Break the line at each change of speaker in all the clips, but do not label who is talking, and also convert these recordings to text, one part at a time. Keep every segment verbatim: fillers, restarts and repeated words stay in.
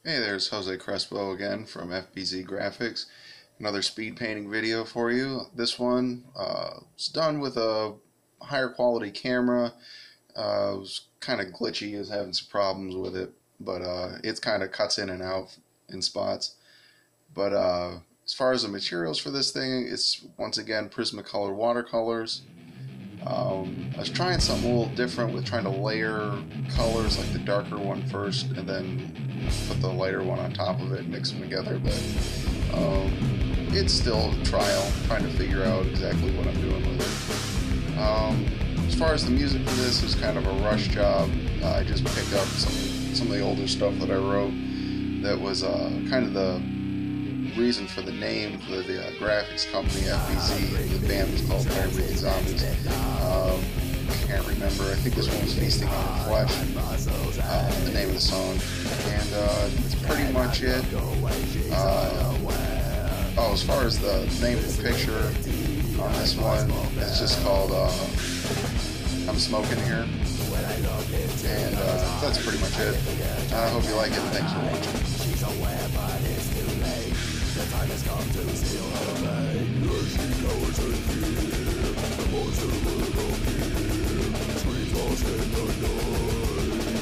Hey, there's Jose Crespo again from F B Z Graphics. Another speed painting video for you. This one uh, was done with a higher quality camera. Uh, it was kind of glitchy. I was having some problems with it, but uh, it kind of cuts in and out in spots. But uh, as far as the materials for this thing, it's once again Prismacolor watercolors. Um, I was trying something a little different with trying to layer colors, like the darker one first, and then put the lighter one on top of it and mix them together. But um, it's still a trial, trying to figure out exactly what I'm doing with it. Um, as far as the music for this, is kind of a rush job. Uh, I just picked up some some of the older stuff that I wrote. That was uh, kind of the reason for the name for the uh, graphics company F B Z. The band was called Fire Breathing Zombies. Um, I can't remember. I think this one was Feasting on the Flesh, uh, the name of the song. And uh, that's pretty much it. Uh, oh, as far as the name of the picture on this one, it's just called uh, I'm Smoking Here. And uh, that's pretty much it. I hope you like it, and thanks for watching.
The time has come to seal her vein. She cowers in fear. The monster will appear. Screams lost in the night.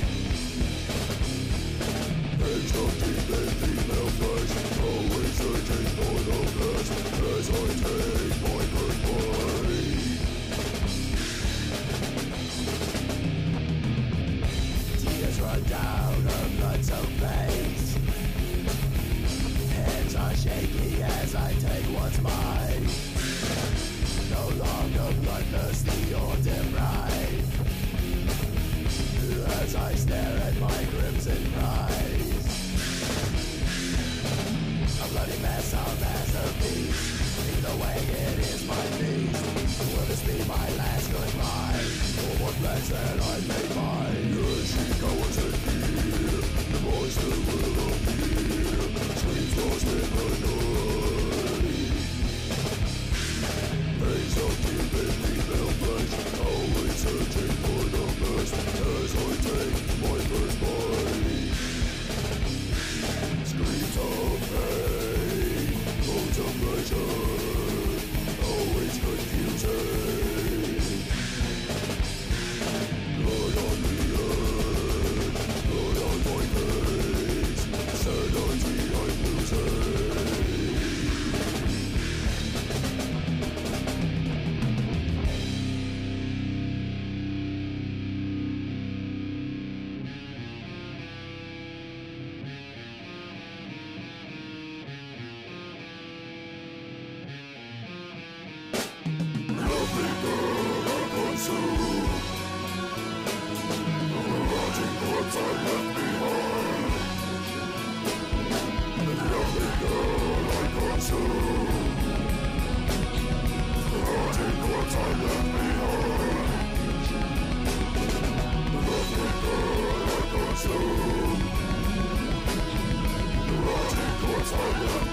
Eggs of deep and female flesh, always searching for the best. As I take my first bite, tears run down her blood-soaked face. Hands are shaky as I take what's mine. No longer bloodthirsty or deprived. As I stare at my crimson prize, a bloody mess, a masterpiece. Either way, it is my feast. Will this be my last goodbye? For what pleasure I made mine. As she cowers in fear, the monster will appear. Screams lost in the night. Veins of deep and female flesh, always searching for the best. As I take my first bite, screams of pain, modes of pleasure, always confusing. Blood on the earth, blood on my face, sanity I'm losing. Lovely girl I consume, the rotting corpse I left behind. The lovely girl I consume, the rotting corpse I left behind. The lovely girl I consume, the rotting corpse I left behind.